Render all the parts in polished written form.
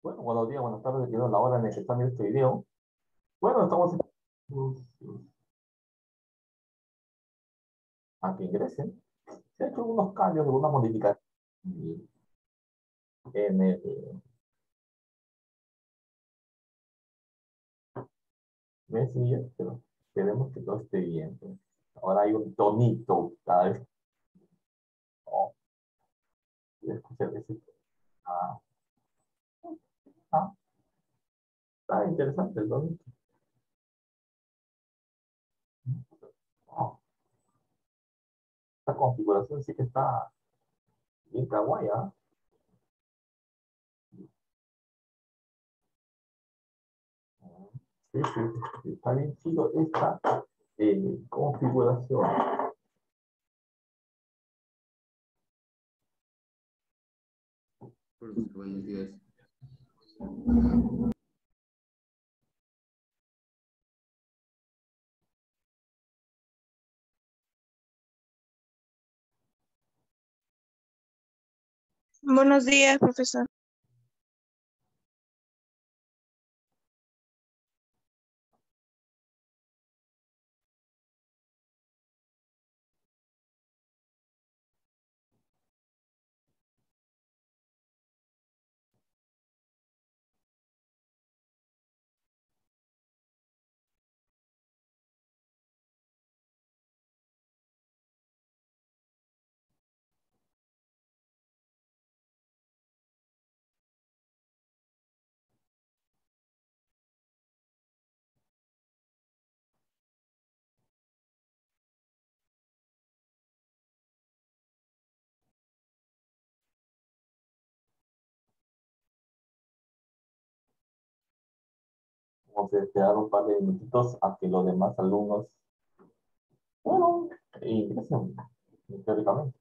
Bueno, buenos días, buenas tardes, dependiendo de la hora en la que están viendo este video. Bueno, estamos a que ingresen. Se han hecho algunos cambios, algunas modificaciones en el Messenger, pero esperemos que todo esté bien, pues. Ahora hay un tonito cada vez. Oh, y escuchar ese. Ah, ah, está interesante el tonito. Oh, esta configuración sí que está bien kawaii, ¿ah? Sí, sí, sí, está bien chido esta configuración. Profesor, buenos días. Buenos días, profesor. Vamos a esperar un par de minutitos a que los demás alumnos, bueno, ingresen, teóricamente.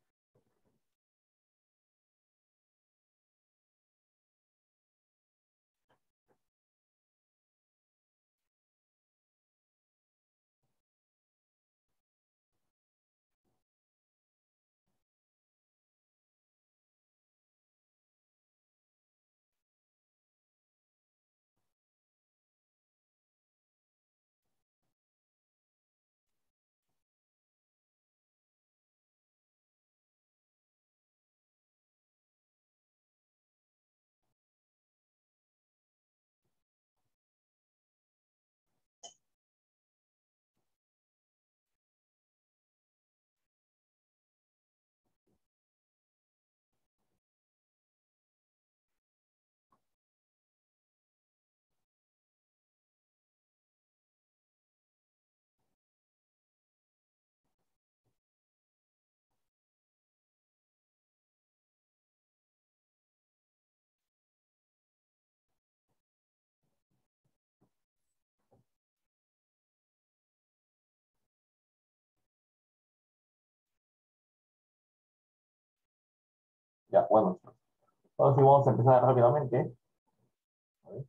Ya, bueno, ahora sí vamos a empezar rápidamente. A ver.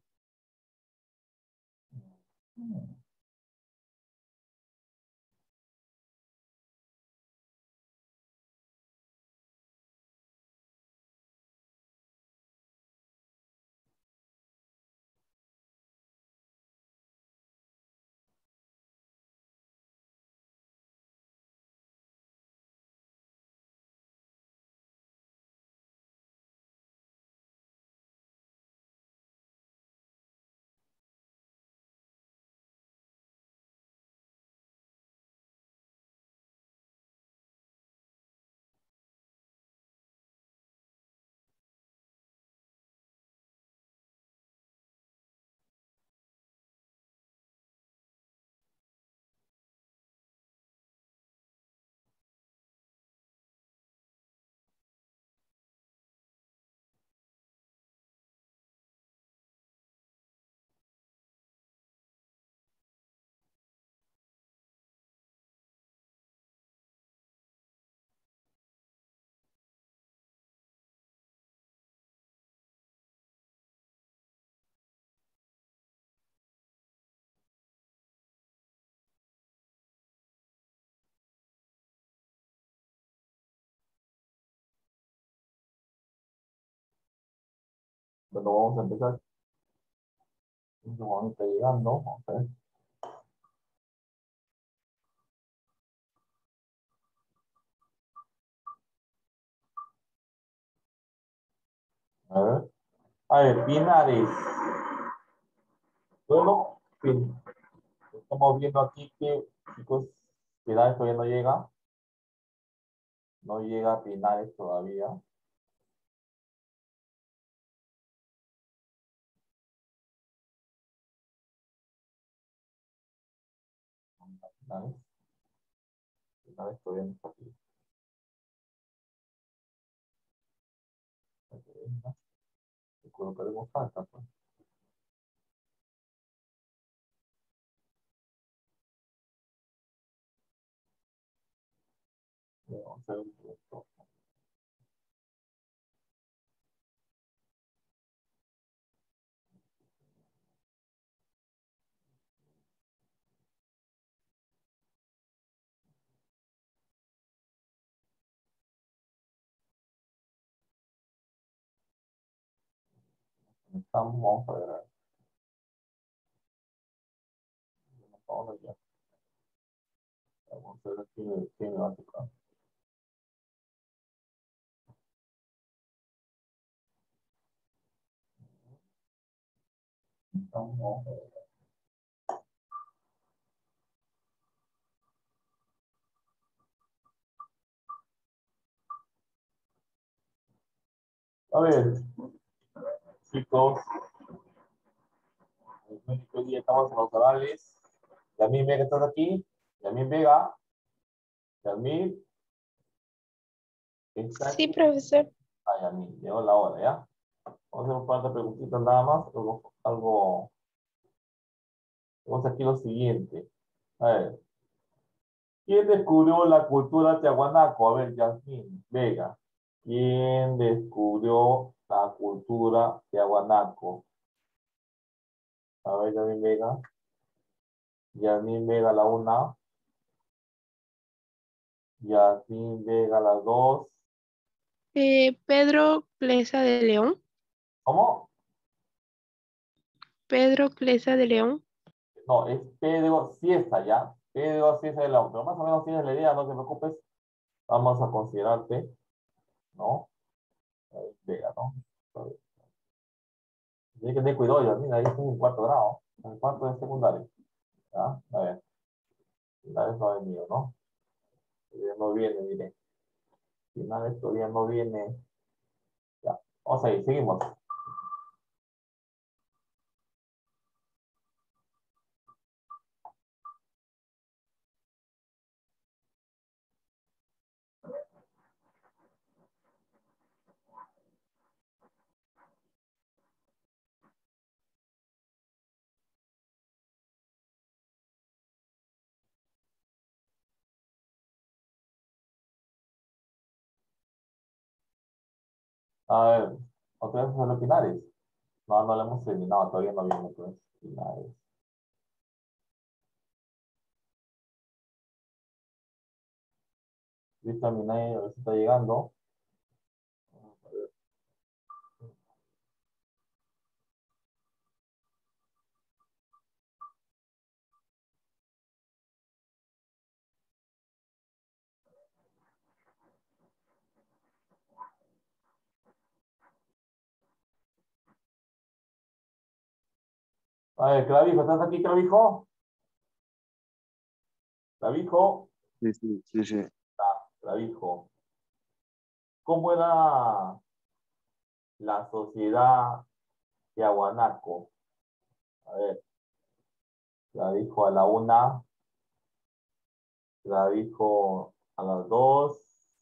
Bueno, vamos a empezar. Juan está llegando. Vamos a ver. A ver. A ver, pinares. Bueno, estamos viendo aquí que, chicos, Pinares todavía no llega. No llega a Pinares todavía. Pinares. Pinares todavía no está aquí. Y colocaremos falta, pues. Vamos a hacer un punto. Estamos, vamos a ver. Vamos a ver. Vamos a ver quién me va a tocar. Vamos a ver. A ver, chicos, hoy día estamos en los orales. Yamil Vega, ¿estás aquí? Yamil Vega. Yamil. ¿Está Sí, aquí? profesor. Ah, Yamil, llegó la hora, ¿ya? Vamos a hacer un par de preguntitas nada más. Vamos aquí lo siguiente. A ver, ¿quién descubrió la cultura tiahuanaco? A ver, Yasmín Vega. ¿Quién descubrió la cultura tiahuanaco? A ver, Yasmín Vega. Yasmín Vega la una. Yasmín Vega la dos. Pedro Clesa de León. ¿Cómo? Pedro Clesa de León. No, es Pedro Cieza, ¿ya? Pedro Cieza de la pero más o menos tienes la idea, no te preocupes. Vamos a considerarte, ¿no? A ver, Vega, ¿no? A ver. Tienes que tener cuidado, Yasmín, ahí estoy en cuarto grado, en cuarto de secundario. ¿Ya? A ver, finales no es mío, ¿no? Todavía no viene, mire. Finales todavía no viene. Ya, vamos a ir, seguimos. A ver, ¿otra vez los finales? No, no lo hemos terminado, todavía no viene, pues. Finales. Listo, Minay, a ver si está llegando. A ver, Clavijo, ¿estás aquí, Clavijo? Clavijo, Sí, sí, sí, sí. Clavijo. ¿Cómo era la sociedad de Aguanaco? A ver, Clavijo a la una, Clavijo a las dos,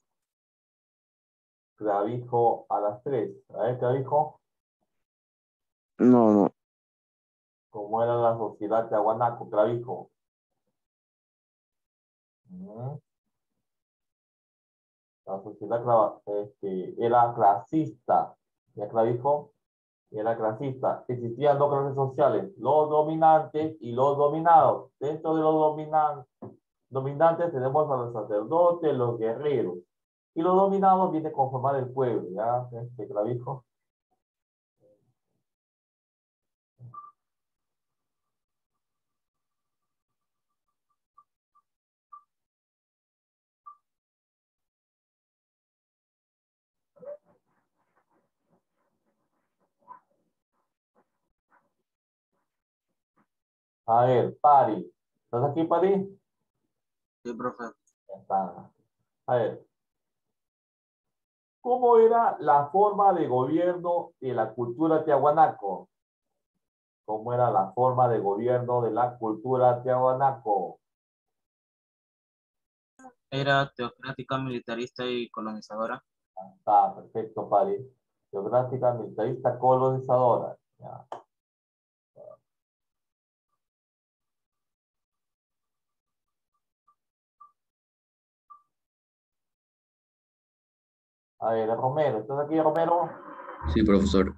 Clavijo a las tres. A ver, Clavijo, No, no. ¿cómo era la sociedad de Aguanaco, Clavijo? La sociedad era clasista. ¿Ya Clavijo? Era clasista. Existían dos clases sociales, los dominantes y los dominados. Dentro de los dominantes tenemos a los sacerdotes, los guerreros. Y los dominados vienen a conformar el pueblo, ¿ya? Clavijo. A ver, Pari. ¿Estás aquí, Pari? Sí, profe. Ya está. A ver, ¿cómo era la forma de gobierno de la cultura tiahuanaco? ¿Cómo era la forma de gobierno de la cultura tiahuanaco? Era teocrática, militarista y colonizadora. Está perfecto, Pari. Geográfica, militarista, colonizadora. Ya. A ver, Romero. ¿Estás aquí, Romero? Sí, profesor.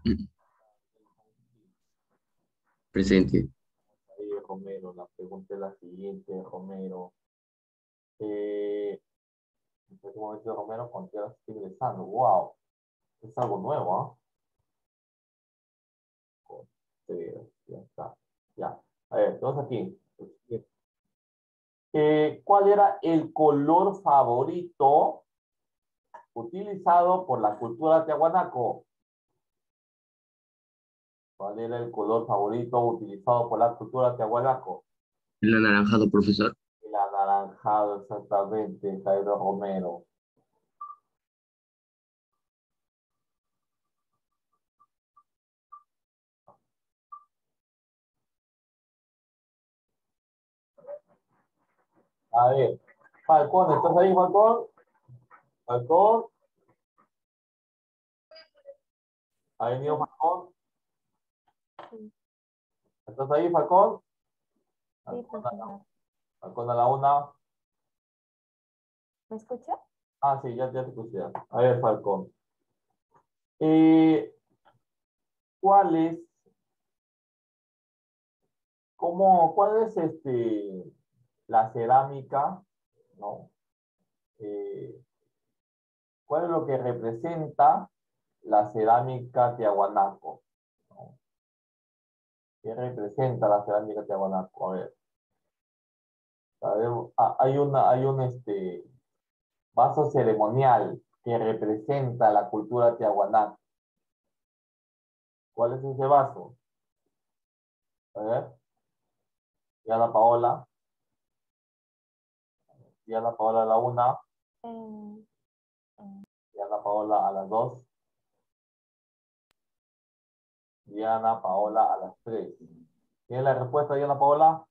Presente. Ahí, Romero. La pregunta es la siguiente, Romero. Eh, en este momento, Romero, ¿con qué hora estoy ingresando? Wow. Es algo nuevo, ¿ah? Ya está. Ya. A ver, entonces aquí. ¿Cuál era el color favorito utilizado por la cultura tiahuanaco? ¿Cuál era el color favorito utilizado por la cultura tiahuanaco? El anaranjado, profesor. El anaranjado, exactamente, Jairo Romero. A ver, Falcón, ¿estás ahí, Falcón? Falcón, ¿ha venido Falcón? ¿Estás ahí, Falcón? Sí, profesor. Falcón a la una. ¿Me escucha? Ah, sí, ya te puse. A ver, Falcón. Eh, ¿Cuál es, cuál es la cerámica, ¿no? Eh, ¿Cuál es lo que representa la cerámica tiahuanaco? ¿No? ¿Qué representa la cerámica tiahuanaco? A ver, hay un vaso ceremonial que representa la cultura tiahuanaco. ¿Cuál es ese vaso? A ver, Diana Paola. Diana Paola a la una. Eh, Diana Paola a las dos. Diana Paola a las tres. ¿Tiene la respuesta, Diana Paola?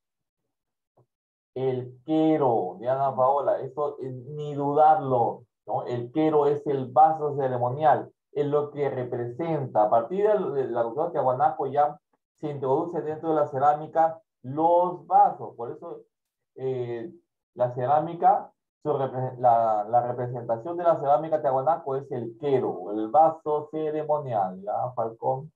El quero, Diana Paola, eso ni dudarlo, ¿no? El quero es el vaso ceremonial, es lo que representa. A partir de la cultura tiahuanaco ya se introduce dentro de la cerámica los vasos. Por eso eh, la cerámica, la representación de la cerámica tiahuanaco es el quero, el vaso ceremonial. ¿Ya, Falcón?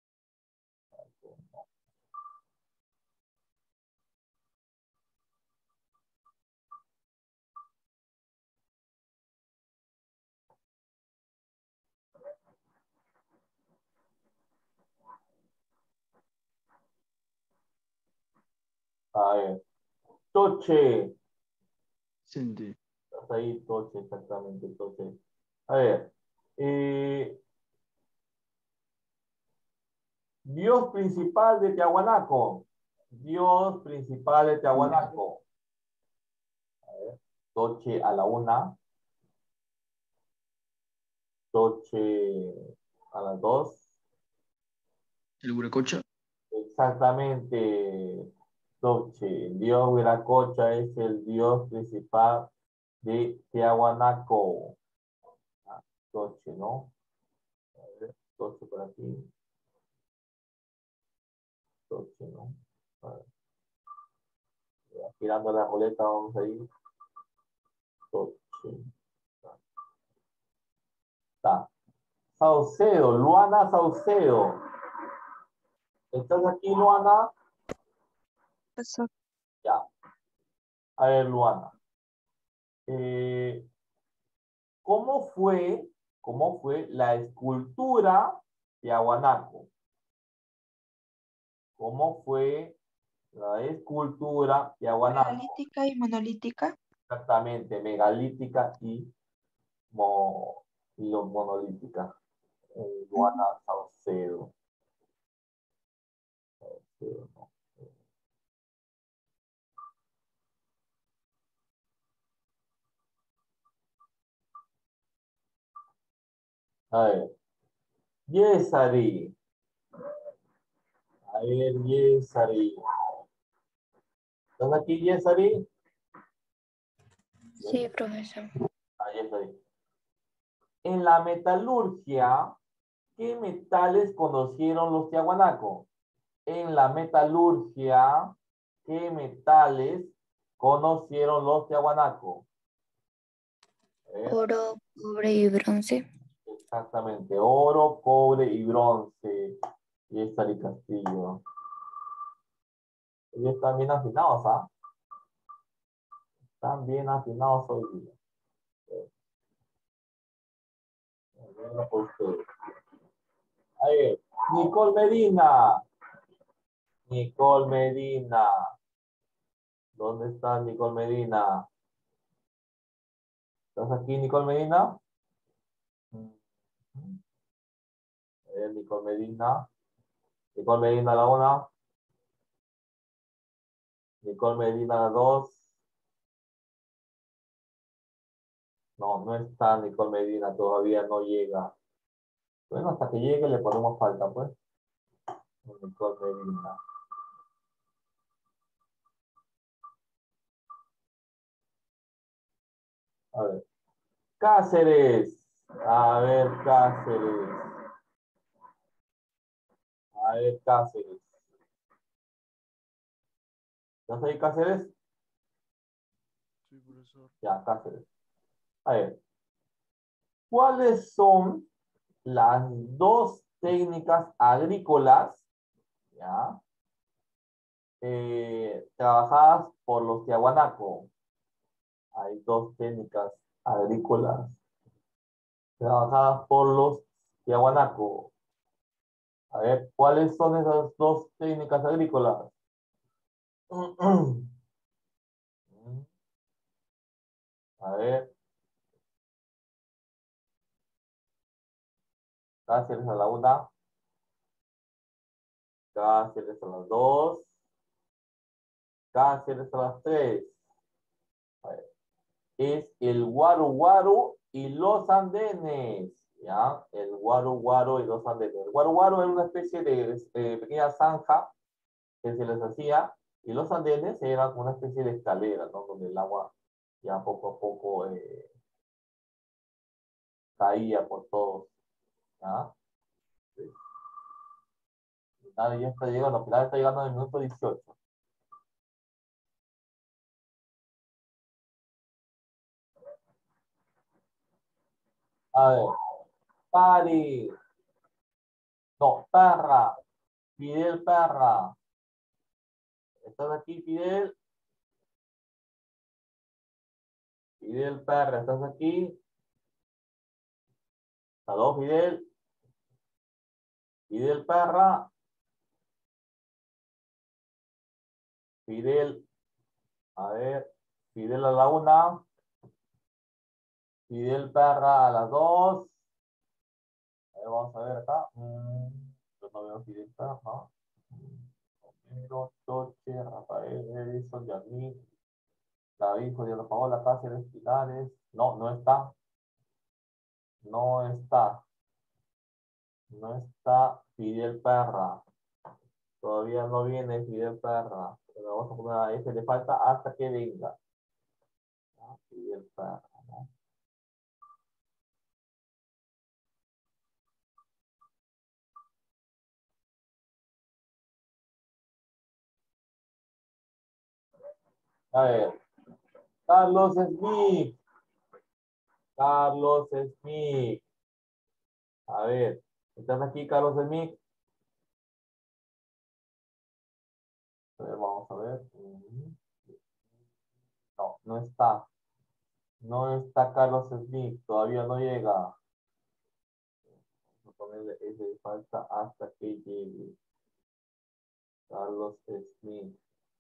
A ver, Toche. Sí. Hasta ahí, Toche, exactamente, Toche. A ver, eh, Dios principal de Tiahuanaco. Dios principal de Tiahuanaco. Toche a la una. Toche a las dos. El Huiracocha. Exactamente. Toche. Dios Huiracocha es el Dios principal de Tiahuanaco. Ah, Toche, ¿no? A ver, Toche por aquí. Toche, ¿no? A ver, girando la ruleta, vamos a ir. Toche. Está. Saucedo, Luana Saucedo. ¿Estás aquí, Luana? Profesor. Ya. A ver, Luana. Eh, cómo fue la escultura de Aguanaco? ¿Cómo fue la escultura de Aguanaco? Megalítica y monolítica. Exactamente, megalítica y monolítica. Luana Saucedo. Saucedo, ¿no? A ver. Yesari. A ver, Yesari. ¿Estás aquí, Yesari? Sí, profesor. Ah, Yesari. En la metalurgia, ¿qué metales conocieron los tiahuanaco? En la metalurgia, ¿qué metales conocieron los tiahuanaco? Oro, cobre y bronce. Exactamente, oro, cobre y bronce. Y Yesari Castillo. Ellos están bien afinados, ¿ah? Están bien afinados hoy día. Bueno, por ustedes. A ver, Nicole Medina. Nicole Medina. ¿Dónde está Nicole Medina? ¿Estás aquí, Nicole Medina? A ver, Nicole Medina. Nicole Medina la una. Nicole Medina la dos. No, no está Nicole Medina, todavía no llega. Bueno, hasta que llegue le ponemos falta, pues. Nicole Medina. A ver. Cáceres. A ver, Cáceres. A ver, Cáceres. ¿Estás ahí, Cáceres? Sí, profesor. Ya, Cáceres. A ver. ¿Cuáles son las dos técnicas agrícolas, ya, trabajadas por los tiahuanaco? Hay dos técnicas agrícolas trabajadas por los tiahuanaco. A ver, ¿cuáles son esas dos técnicas agrícolas? A ver, Cáceres a la una, Cáceres a las dos, Cáceres a las tres. A ver, es el guaro guaro y los andenes. ¿Ya? El guaro guaro y los andenes. El guaro guaro era una especie de pequeña zanja que se les hacía, y los andenes eran una especie de escalera, ¿no? Donde el agua ya poco a poco caía por todos. ¿Ya? Sí. Pilar ya está llegando, Pilar está llegando en el minuto 18. A ver, Pari. No, Perra. Fidel Perra. ¿Estás aquí, Fidel? Fidel Perra, ¿estás aquí? ¿Aló, Fidel? Fidel Perra. Fidel, a ver, Fidel a la una. Fidel Perra a las dos. A ver, vamos a ver acá. Yo no veo Fidel Perra. Romero, Toche, Rafael, Edison, Yasmín, David, Juliana Paola, Cáceres, Pilares. No, no está. No está. No está Fidel Perra. Todavía no viene Fidel Perra. Pero vamos a poner a ese, le falta hasta que venga. ¿No? Fidel Perra, ¿no? A ver, Carlos Smith. Carlos Smith. A ver, ¿estás aquí, Carlos Smith? A ver, vamos a ver. No, no está. No está Carlos Smith. Todavía no llega. Vamos a ponerle ese falta hasta que llegue. Carlos Smith.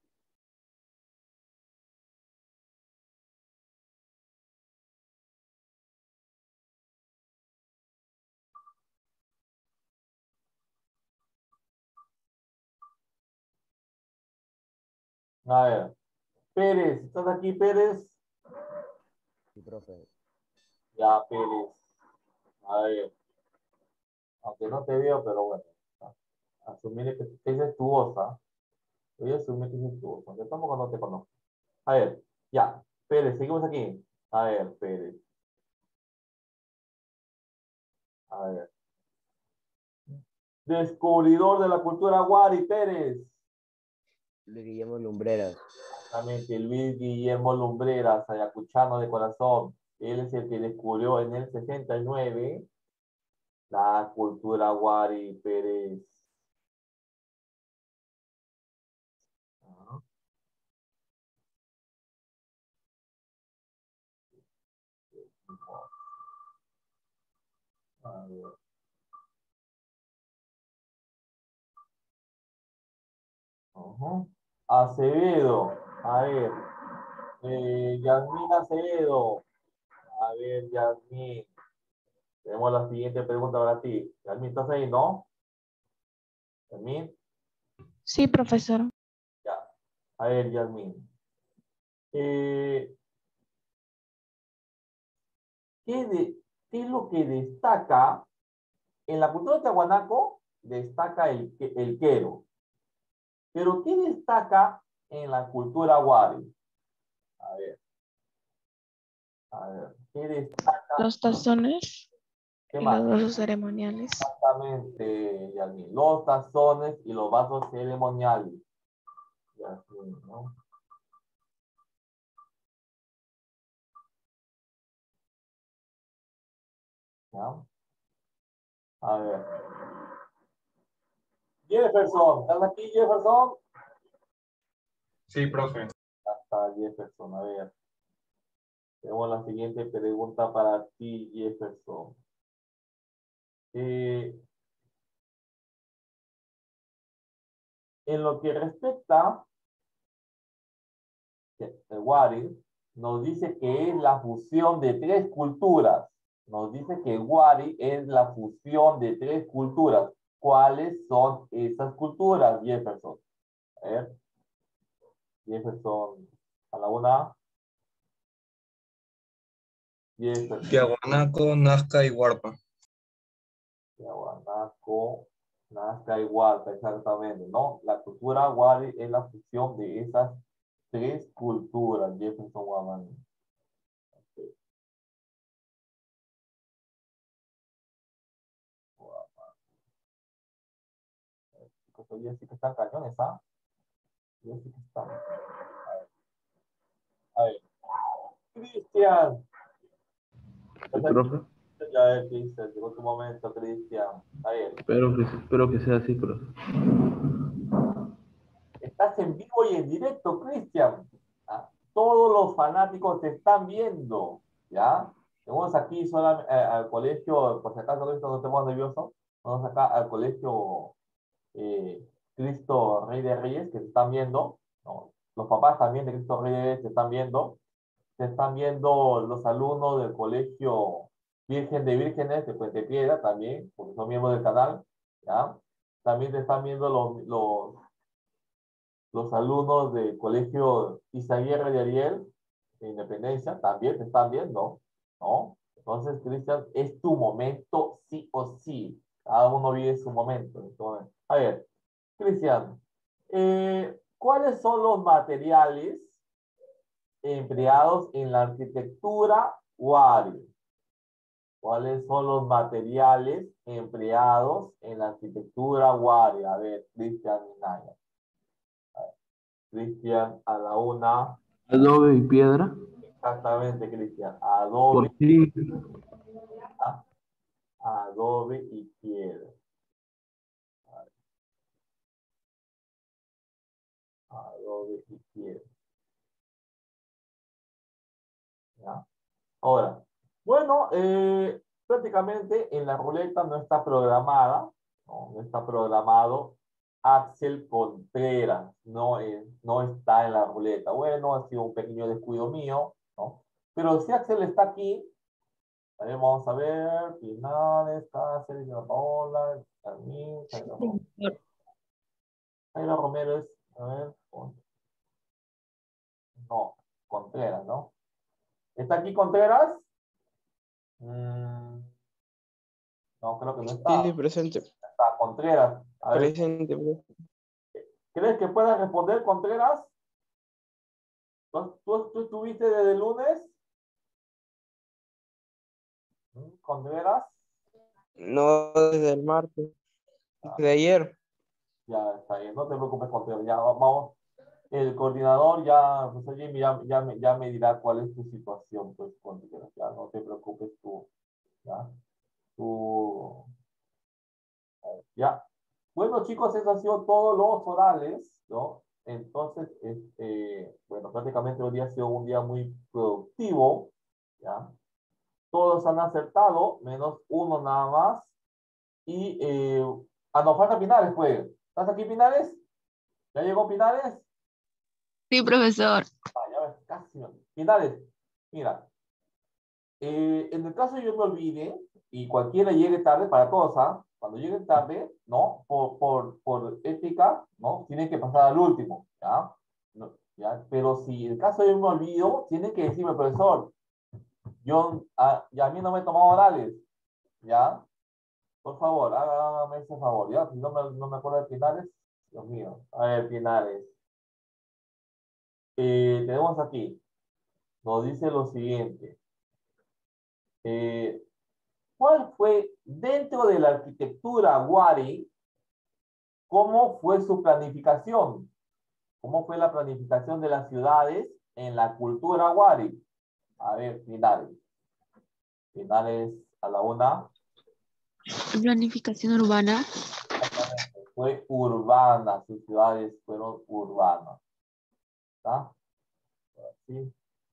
A ver, Pérez, ¿estás aquí, Pérez? Sí, profe. Ya, Pérez. A ver. Aunque no te veo, pero bueno. Asumir que esa es tu voz, ¿ah? Voy a asumir que esa es tu voz, aunque tampoco no te conozco. A ver, ya. Pérez, seguimos aquí. A ver, Pérez. A ver. Descubridor de la cultura Wari, Pérez. Luis Guillermo Lumbreras. Exactamente, Luis Guillermo Lumbreras, ayacuchano de corazón. Él es el que descubrió en el 69 la cultura Wari, Pérez. Ajá. A ver. Ajá. Acevedo, a ver. Yasmín Acevedo. A ver, Yasmín. Tenemos la siguiente pregunta para ti. Yasmín, ¿estás ahí, no? Yasmín, Sí, profesor. ya. A ver, Yasmín. Eh, ¿qué es lo que destaca en la cultura tiahuanaco? Destaca el quero. Pero ¿qué destaca en la cultura wari? A ver, ¿qué destaca? Los tazones ¿Qué y más? los vasos ceremoniales. Exactamente, Yasmín. Los tazones y los vasos ceremoniales. Yasmín, ¿no? ¿Ya? A ver. Jefferson, ¿estás aquí, Jefferson? Sí, profe. Ya está, Jefferson, a ver. Tenemos la siguiente pregunta para ti, Jefferson. En lo que respecta el Wari, nos dice que es la fusión de tres culturas. Nos dice que Wari es la fusión de tres culturas. ¿Cuáles son esas culturas, Jefferson? A ver, Jefferson, a la una. Jefferson. Tiahuanaco, Nazca y Huarpa. Tiahuanaco, Nazca y Huarpa, exactamente, ¿no? La cultura Wari es la fusión de esas tres culturas, Jefferson Guamani. Oye, sí que están cañones, ¿ah? Oye, sí que están. A ver. Cristian. Sí, profe. Ya ver, Cristian, llegó tu momento, Cristian. A ver. Espero que sea así, profe. Estás en vivo y en directo, Cristian. ¿Ah? Todos los fanáticos te están viendo, ¿ya? Vamos aquí solamente al colegio, por si acaso no te pongas nervioso, vamos acá al colegio Cristo Rey de Reyes, que te están viendo, ¿no? Los papás también de Cristo Rey de Reyes te están viendo los alumnos del colegio Virgen de Vírgenes de Puente Piedra también, porque son miembros del canal, ¿ya? También te están viendo los alumnos del colegio Izaguirre de Ariel, de Independencia, también te están viendo, ¿no? Entonces, Cristian, es tu momento sí o sí. Cada uno vive su momento. Entonces, a ver, Cristian, ¿cuáles son los materiales empleados en la arquitectura Wari? ¿Cuáles son los materiales empleados en la arquitectura Wari? A ver, Cristian Minaya. Cristian, a la una. Adobe y piedra. Exactamente, Cristian. Adobe, ¿Por qué? Adobe y piedra. Adobe y piedra. ¿Ya? Ahora, bueno, prácticamente en la ruleta no está programada, no está programado Axel Contreras, no está en la ruleta. Bueno, ha sido un pequeño descuido mío, ¿no? Pero si Axel está aquí, vamos a ver, finales, Cáceres, Paola, Carmín, Jairo Romero es, a ver, no, Contreras, ¿no? ¿Está aquí Contreras? No No, creo que no Sí, está. sí, presente. Está Contreras. A ver, Presente, profe. ¿crees que puedas responder, Contreras? ¿Tú estuviste desde el lunes? ¿Contreras? No desde el martes, desde ayer. Ya está bien, no te preocupes, Contreras. Ya vamos. El coordinador ya, pues, Jimmy, ya me dirá cuál es tu situación, pues, Contreras. Ya no te preocupes tú. Ya. Tú. Ya. Bueno, chicos, eso ha sido todos los orales, ¿no? Entonces, bueno, prácticamente hoy día ha sido un día muy productivo, ¿ya? Todos han acertado, menos uno nada más. Y, nos falta Pinares, pues. ¿Estás aquí, Pinares? ¿Ya llegó Pinares? Sí, profesor. Ya ves, casi. Pinares, mira, en el caso yo me olvide y cualquiera llegue tarde, para todos, ¿ah? Cuando lleguen tarde, ¿no? Por ética, ¿no? Tienen que pasar al último, ¿ya? No, ¿ya? Pero si en el caso yo me olvido, tienen que decirme, profesor, ya a mí no me he tomado orales, ¿ya? Por favor, hágame ese favor, ¿ya? Si no me acuerdo de Pinares, Dios mío. A ver, Pinares. Tenemos aquí, nos dice lo siguiente. ¿Cuál fue, dentro de la arquitectura Wari, cómo fue su planificación? ¿Cómo fue la planificación de las ciudades en la cultura Wari? A ver, Pinares. Pinares a la una. Planificación urbana. Fue urbana, sus ciudades fueron urbanas. ¿Está? Sí.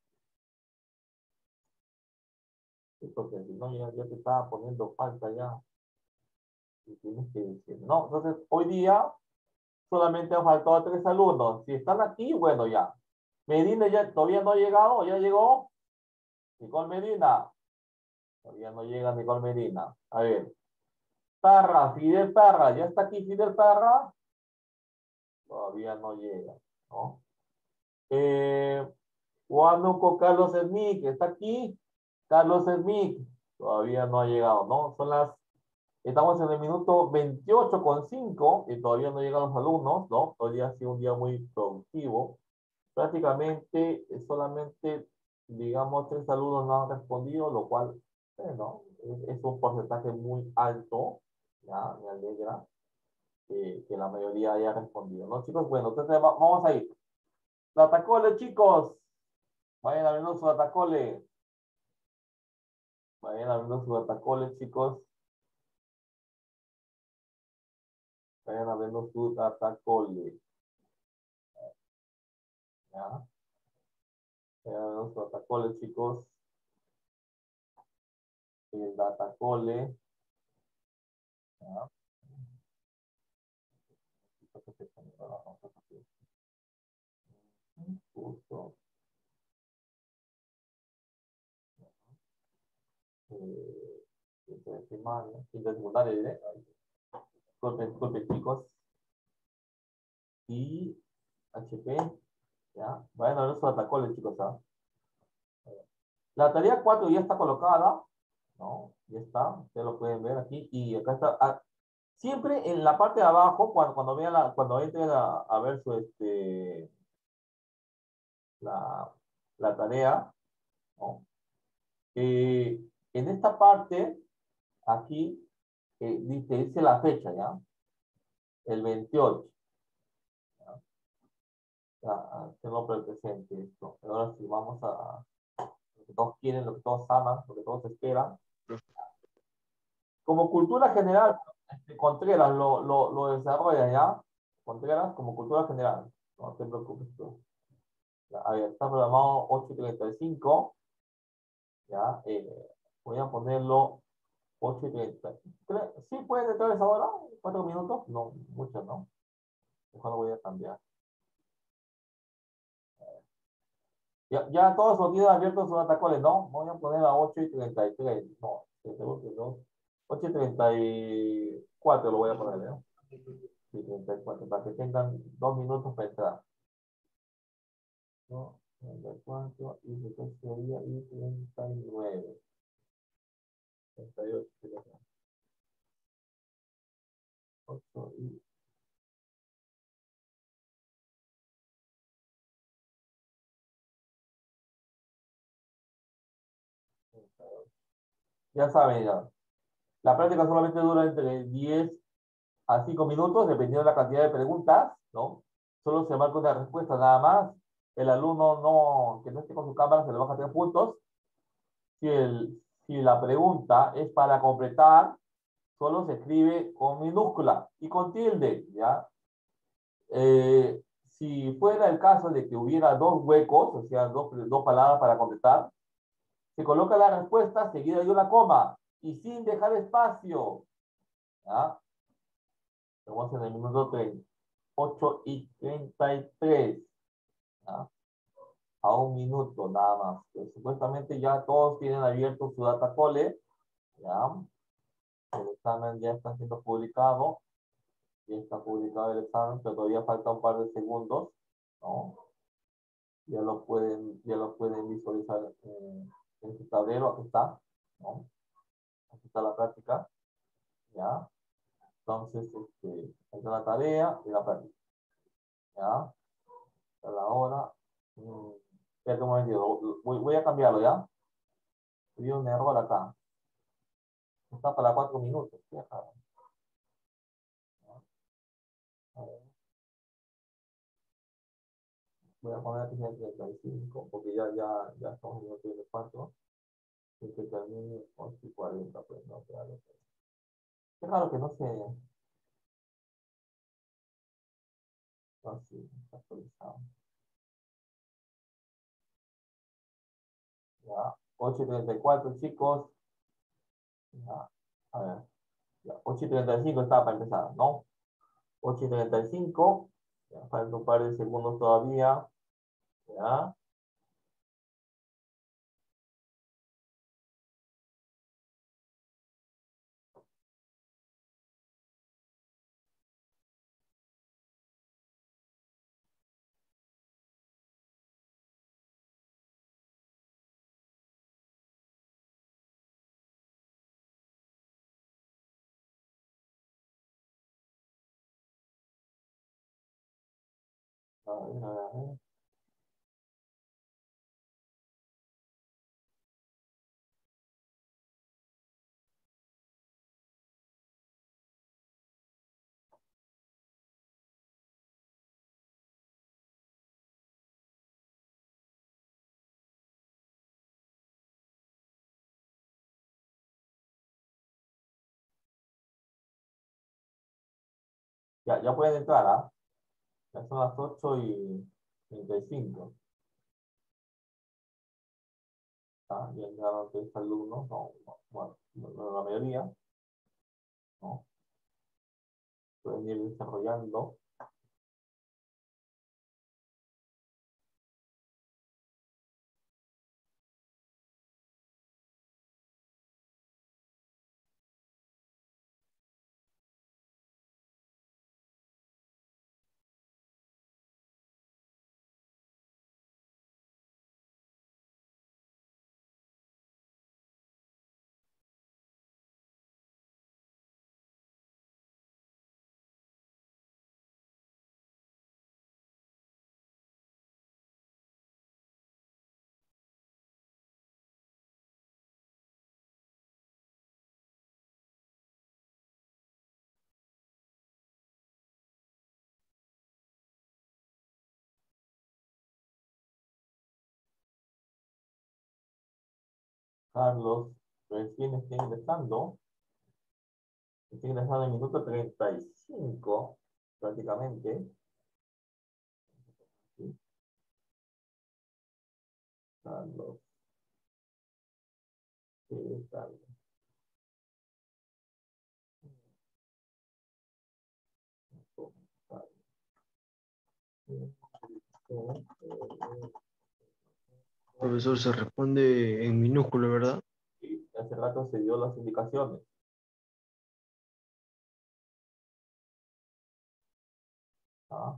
Sí, porque si no, ya te estaba poniendo falta ya. Y tienes que decir, no, entonces hoy día solamente han faltado 3 alumnos. Si están aquí, bueno, ya. Medina ya todavía no ha llegado, ¿o ya llegó? Nicole Medina. Todavía no llega Nicole Medina. A ver. Parra, Fidel Parra. ¿Ya está aquí Fidel Parra? Todavía no llega, ¿no? Huánuco Carlos Smith. ¿Está aquí? Carlos Smith. Todavía no ha llegado, ¿no? Estamos en el minuto 28,5 y todavía no llegan los alumnos, ¿no? Hoy día ha sido un día muy productivo. Prácticamente solamente, digamos, 3 alumnos no han respondido, lo cual, bueno, es un porcentaje muy alto, ya, me alegra que la mayoría haya respondido, ¿no, chicos? Bueno, entonces vamos a ir. La Atacole, chicos. Vayan abriendo su Atacole. Vayan abriendo su Atacole, chicos. Vayan abriendo su Atacole. ¿Ya? Vayan abriendo su Atacole, chicos. El Atacole. ¿Ya? Justo. Quinta secundaria, diré. Disculpen, chicos. Y HP, ya. Vayan a ver su atacoles, chicos, ¿ah? La tarea 4 ya está colocada, ¿no? Ya está, ustedes lo pueden ver aquí. Y acá está. Siempre en la parte de abajo, cuando vean cuando entren a ver la tarea, ¿no? En esta parte, aquí, dice la fecha, ¿ya? El 28. Tengo presente esto. Ahora sí, vamos a lo que todos quieren, lo que todos aman, lo que todos esperan. Como cultura general, Contreras lo desarrolla, ¿ya? Contreras como cultura general. No te preocupes tú. A ver, está programado 8:35. Ya, voy a ponerlo 8:30. ¿Sí puedes entrar a esa hora? ¿4 minutos? No, mucho, ¿no? Mejor lo voy a cambiar. Ya todos los días abiertos son atacoles, ¿no? Voy a poner a 8:33. No, seguro que no. 8:34 lo voy a poner, ¿no? Sí, 34, para que tengan 2 minutos para entrar. ¿No? 34 y después sería y 39. 38. Ya saben, ya. La práctica solamente dura entre 10 a 5 minutos, dependiendo de la cantidad de preguntas, ¿no? Solo se marca una respuesta nada más. El alumno no, que no esté con su cámara se le baja 3 puntos. Si la pregunta es para completar, solo se escribe con minúscula y con tilde, ¿ya? Si fuera el caso de que hubiera dos huecos, o sea, dos palabras para completar, se coloca la respuesta seguida de una coma y sin dejar espacio, ¿ya? Estamos en el minuto 8:33, ¿ya? A un minuto nada más. Pues, supuestamente ya todos tienen abierto su data cole, ¿ya? El examen ya está siendo publicado. Ya está publicado el examen, pero todavía falta un par de segundos, ¿no? Ya lo pueden visualizar en su tablero. Aquí está, ¿no? Aquí está la práctica, ¿ya? Entonces, aquí está la tarea y la práctica, ¿ya? A la hora. Espérate un momentito, voy a cambiarlo, ¿ya? Tuve un error acá. Está para 4 minutos. ¿Ya? A ver, voy a poner aquí en 35, porque ya estamos en el 34. Y que termine 8:40, pues no, claro. Qué raro que no se. No, sí, está actualizado. Ya, 8:34, chicos. Ya, a ver. Ya, 8:35 estaba para empezar, ¿no? 8:35. Ya, falta un par de segundos todavía. Ya. A ver, a ver, a ver. Ya pueden entrar, ¿ah? Ya son las 8:35. Ah, ya entraron 3 alumnos, no, no, bueno, la mayoría, ¿no? Pueden ir desarrollando. Carlos, recién ingresando en el minuto 35, prácticamente. ¿Sí? Carlos, sí, Carlos. Profesor, se responde en minúsculo, ¿verdad? Sí, hace rato se dio las indicaciones. ¿Ah?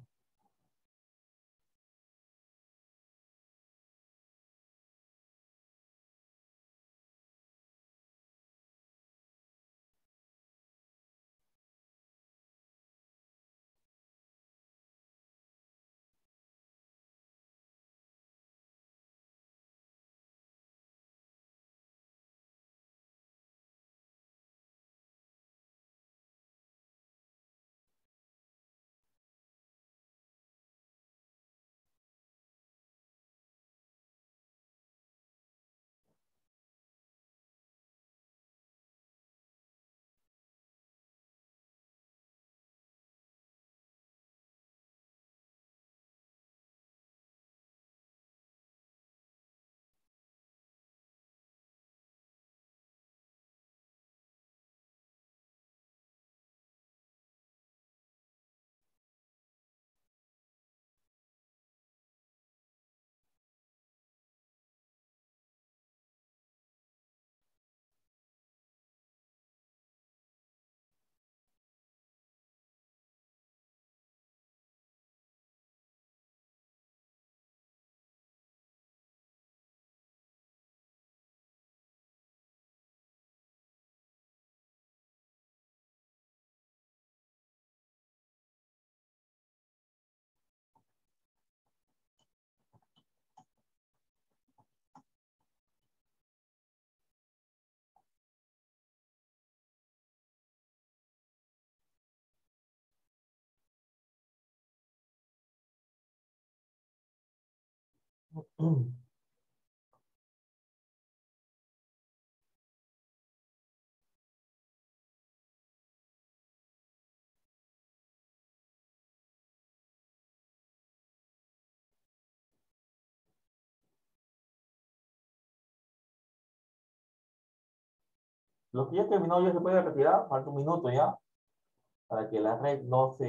Lo que ya terminó ya se puede retirar, falta un minuto ya, para que la red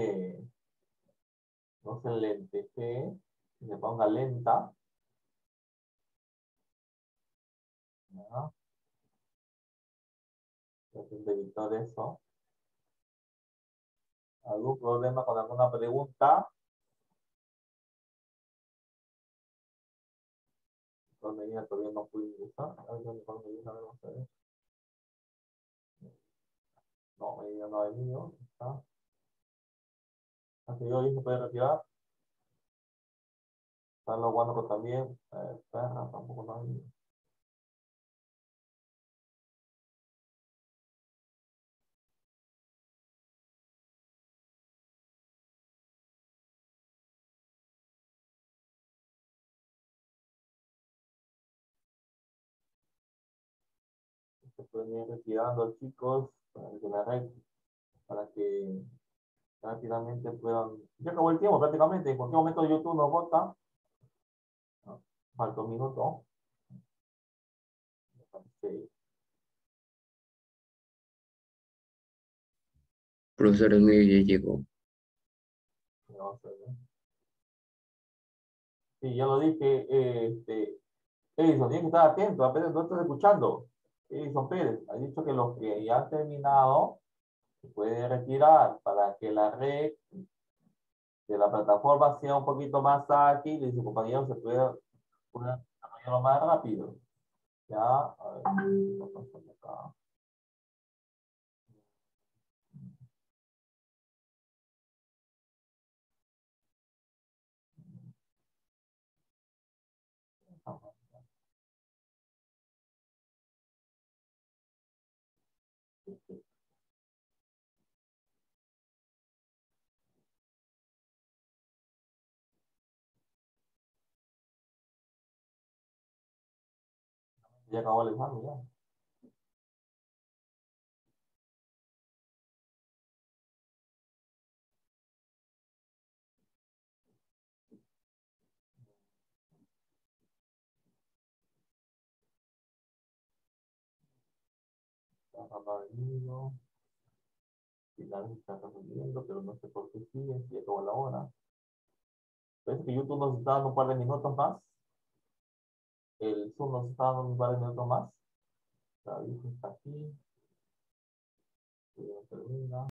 no se lentejee, se ponga lenta. ¿Ya? Entonces, de editar eso. ¿Algún problema con alguna pregunta? Con medida todavía no pude ingresar. A ver, con medida, vamos a ver. No, medida no ha venido. ¿Está? Así hoy se puede retirar. Está lo bueno que también. Perra, tampoco no ha venido. Se pueden ir retirando, chicos, de la red, para que rápidamente puedan. Ya acabó el tiempo prácticamente. En cualquier momento YouTube nos vota. No, falta un minuto. Sí. Profesor, el mío ya llegó. Vamos a ver. Sí, ya lo dije. Edison, tiene que estar atento, apenas no estás escuchando. Edison Pérez ha dicho que los que ya han terminado se puede retirar para que la red de la plataforma sea un poquito más ágil y sus compañeros se puedan desarrollarlo más rápido. Ya, a ver, vamos a hacer acá. Ya acabó el examen, ya. No ha venido. Final se está resolviendo, pero no sé por qué sigue, si acabó la hora. Parece que YouTube nos está dando un par de minutos más. El Zoom nos está dando un par de minutos más. David está aquí. Termina.